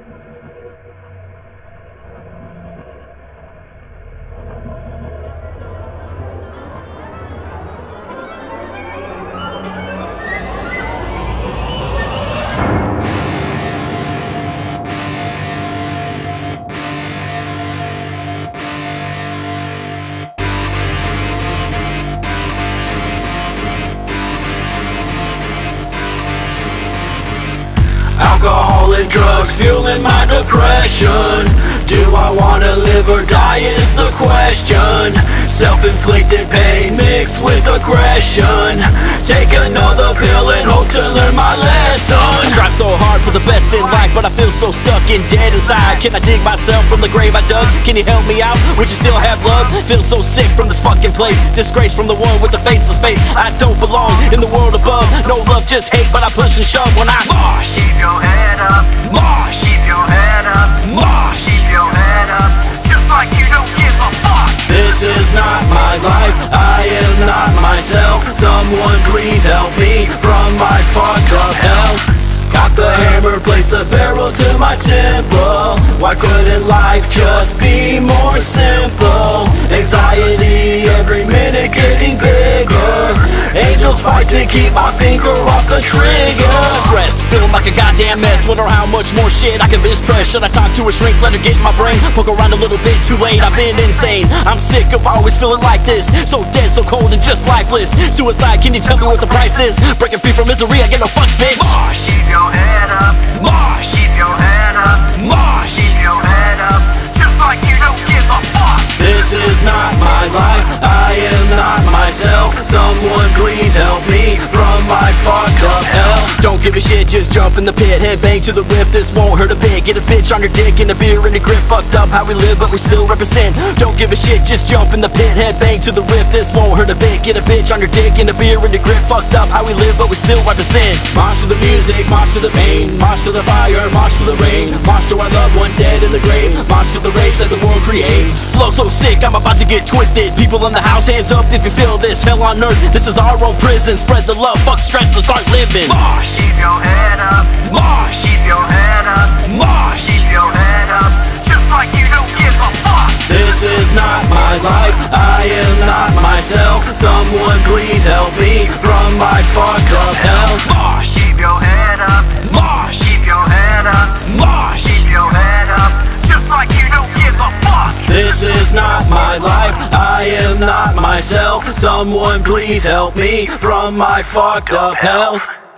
Alcohol and drugs fueling my depression. Do I wanna live or die is the question. Self-inflicted pain mixed with aggression. Take another pill and hope to learn my lesson. I strive so hard for the best in life, but I feel so stuck and dead inside. Can I dig myself from the grave I dug? Can you help me out? Would you still have love? Feel so sick from this fucking place. Disgrace from the one with the faceless face. I don't belong in the world above. No love, just hate, but I push and shove when I mosh. Keep your head up, Mosh. keep your head up, Mosh. keep your head up, just like you don't give a fuck. This is not my life, I am not myself. Someone please help me from my fucked up health. Got the hammer, place the barrel to my temple. Why couldn't life just be more simple? Anxiety every minute getting bigger. Angels fight to keep my finger off the trigger. Stress, feeling like a goddamn mess. Wonder how much more shit I can express. Should I talk to a shrink, let her get in my brain? Poke around a little bit, too late, I've been insane. I'm sick of always feeling like this. So dead, so cold and just lifeless. Suicide, can you tell me what the price is? Breaking free from misery, I get no fucks, bitch. Mosh. Keep your head up, Mosh. keep your head up, Mosh. keep your head up, just like you don't give a fuck. This is not my life, I am not myself. Someone please help me from my fucked up health. Don't give a shit, just jump in the pit. Head bang to the riff, this won't hurt a bit. Get a bitch on your dick and a beer in the grip. Fucked up how we live, but we still represent. Don't give a shit, just jump in the pit. Head bang to the riff, this won't hurt a bit. Get a bitch on your dick and a beer in the grip. Fucked up how we live, but we still represent. Mosh to the music, mosh to the pain. Mosh to the fire, mosh to the rain. Mosh to our loved ones dead in the grave. Mosh to the rage that the world creates. Flow so sick, I'm about to get twisted. People in the house, hands up if you feel this. Hell on earth, this is our own prison. Spread the love, fuck stress to start living. Mosh. Keep your head up, Mosh. keep your head up, Mosh. keep your head up, just like you don't give a fuck. This is not my life, I am not myself. Someone please help me from my fucked up health. Mosh. Keep your head up, Mosh. keep your head up, Mosh. keep your head up, just like you don't give a fuck. This is not my life, I am not myself. Someone please help me from my fucked up health.